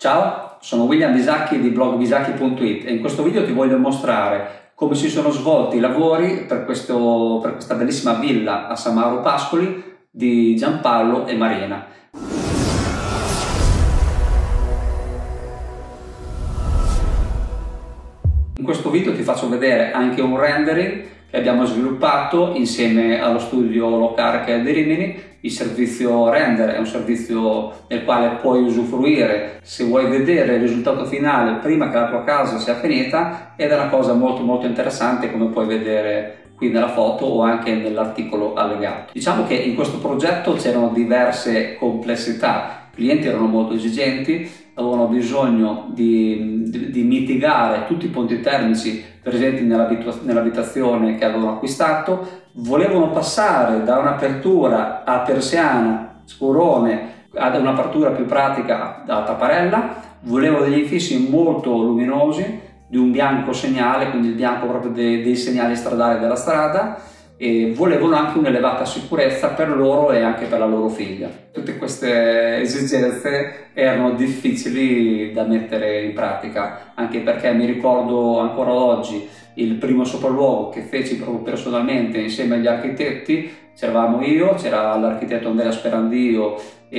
Ciao, sono William Bisacchi di blog bisacchi.it e in questo video ti voglio mostrare come si sono svolti i lavori per questa bellissima villa a San Mauro Pascoli di Giampaolo e Marina. In questo video ti faccio vedere anche un rendering che abbiamo sviluppato insieme allo studio Locarca di Rimini. Il servizio render è un servizio nel quale puoi usufruire se vuoi vedere il risultato finale prima che la tua casa sia finita, ed è una cosa molto interessante, come puoi vedere qui nella foto o anche nell'articolo allegato. Diciamo che in questo progetto c'erano diverse complessità. I clienti erano molto esigenti, avevano bisogno di mitigare tutti i ponti termici presenti nell'abitazione che avevano acquistato, volevano passare da un'apertura a persiana, scurone, ad un'apertura più pratica a tapparella, volevano degli infissi molto luminosi, di un bianco segnale, quindi il bianco proprio dei segnali stradali della strada, e volevano anche un'elevata sicurezza per loro e anche per la loro figlia. Tutte queste esigenze erano difficili da mettere in pratica, anche perché mi ricordo ancora oggi il primo sopralluogo che feci proprio personalmente insieme agli architetti. C'eravamo io, c'era l'architetto Andrea Sperandio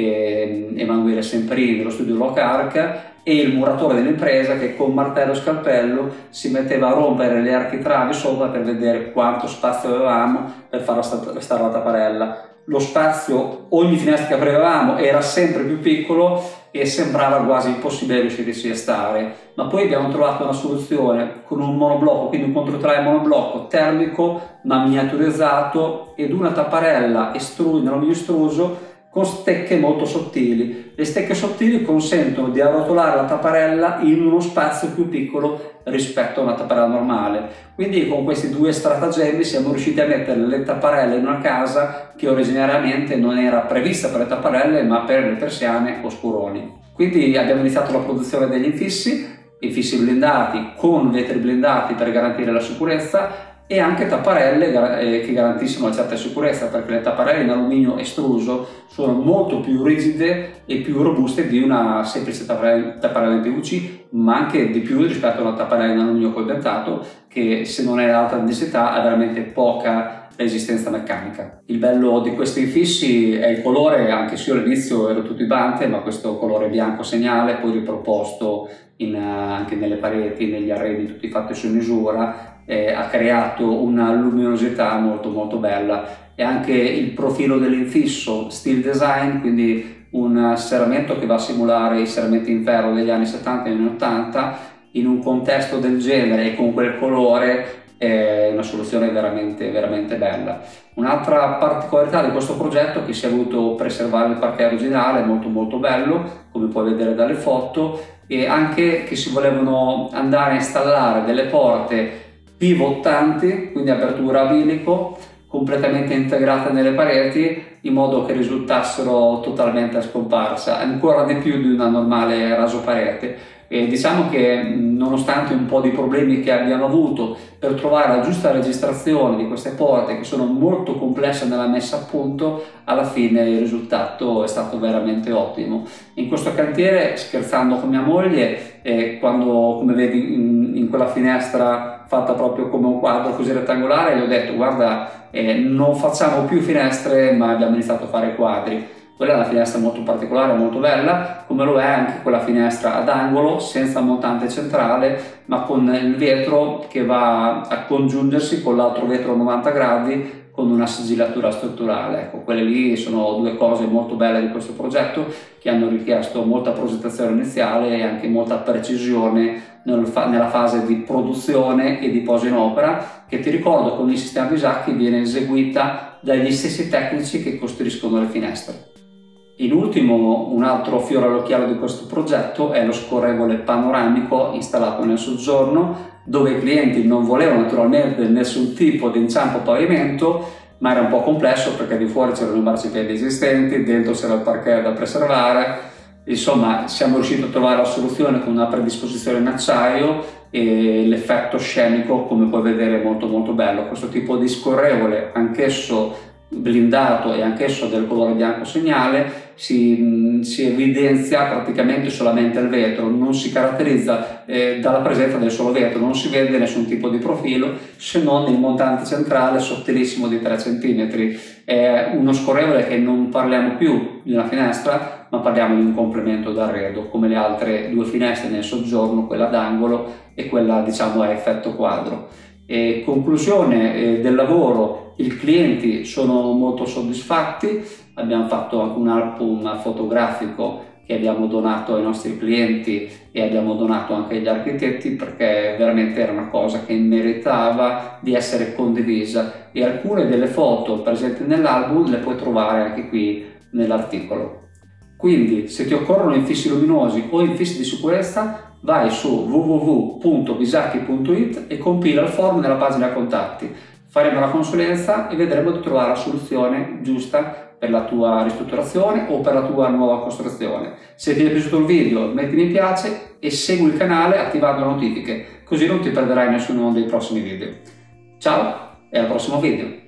e Emanuele Semprini dello studio Locarca e il muratore dell'impresa che con martello e scalpello si metteva a rompere le architravi sopra per vedere quanto spazio avevamo per far restare la tapparella. Lo spazio, ogni finestra che aprivamo era sempre più piccolo e sembrava quasi impossibile riuscirci a stare, ma poi abbiamo trovato una soluzione con un monoblocco, quindi un controtrae monoblocco termico ma miniaturizzato ed una tapparella in alluminio estruso con stecche molto sottili. Le stecche sottili consentono di arrotolare la tapparella in uno spazio più piccolo rispetto a una tapparella normale. Quindi con questi due stratagemmi siamo riusciti a mettere le tapparelle in una casa che originariamente non era prevista per le tapparelle ma per le persiane o scuroni. Quindi abbiamo iniziato la produzione degli infissi blindati con vetri blindati per garantire la sicurezza, e anche tapparelle che garantiscono una certa sicurezza, perché le tapparelle in alluminio estruso sono molto più rigide e più robuste di una semplice tapparella in PVC, ma anche di più rispetto a una tapparella in alluminio coibentato che, se non è alta densità, ha veramente poca resistenza meccanica. Il bello di questi infissi è il colore, anche se io all'inizio ero titubante, ma questo colore bianco segnale, poi riproposto anche nelle pareti, negli arredi tutti fatti su misura, ha creato una luminosità molto bella, e anche il profilo dell'infisso steel design, quindi un serramento che va a simulare i serramenti in ferro degli anni 70 e anni 80 in un contesto del genere e con quel colore è una soluzione veramente bella. Un'altra particolarità di questo progetto è che si è voluto preservare il parquet originale, molto bello, come puoi vedere dalle foto, e anche che si volevano andare a installare delle porte pivottanti, quindi apertura a bilico, completamente integrate nelle pareti, in modo che risultassero totalmente a scomparsa, ancora di più di una normale rasoparete. E diciamo che nonostante un po' di problemi che abbiamo avuto per trovare la giusta registrazione di queste porte, che sono molto complesse nella messa a punto, alla fine il risultato è stato veramente ottimo. In questo cantiere, scherzando con mia moglie, quando, come vedi in quella finestra fatta proprio come un quadro così rettangolare, gli ho detto: guarda, non facciamo più finestre ma abbiamo iniziato a fare quadri. Quella è una finestra molto particolare, molto bella, come lo è anche quella finestra ad angolo, senza montante centrale, ma con il vetro che va a congiungersi con l'altro vetro a 90 gradi con una sigillatura strutturale. Ecco, quelle lì sono due cose molto belle di questo progetto, che hanno richiesto molta progettazione iniziale e anche molta precisione nella fase di produzione e di posa in opera, che, ti ricordo, con il sistema Bisacchi viene eseguita dagli stessi tecnici che costruiscono le finestre. In ultimo, un altro fiore all'occhiello di questo progetto è lo scorrevole panoramico installato nel soggiorno, dove i clienti non volevano naturalmente nessun tipo di inciampo pavimento, ma era un po' complesso perché di fuori c'erano i marciapiedi esistenti, dentro c'era il parquet da preservare. Insomma, siamo riusciti a trovare la soluzione con una predisposizione in acciaio, e l'effetto scenico, come puoi vedere, è molto bello. Questo tipo di scorrevole, anch'esso blindato e anch'esso del colore bianco segnale, si evidenzia praticamente solamente il vetro, non si caratterizza dalla presenza del solo vetro, non si vede nessun tipo di profilo se non il montante centrale sottilissimo di 3 cm. È uno scorrevole che non parliamo più di una finestra, ma parliamo di un complemento d'arredo, come le altre due finestre nel soggiorno, quella d'angolo e quella diciamo a effetto quadro. Conclusione del lavoro: i clienti sono molto soddisfatti, abbiamo fatto anche un album fotografico che abbiamo donato ai nostri clienti e abbiamo donato anche agli architetti, perché veramente era una cosa che meritava di essere condivisa, e alcune delle foto presenti nell'album le puoi trovare anche qui nell'articolo. Quindi se ti occorrono infissi luminosi o infissi di sicurezza, vai su www.bisacchi.it e compila il form nella pagina contatti. Faremo la consulenza e vedremo di trovare la soluzione giusta per la tua ristrutturazione o per la tua nuova costruzione. Se ti è piaciuto il video, metti mi piace e segui il canale attivando le notifiche, così non ti perderai nessuno dei prossimi video. Ciao e al prossimo video!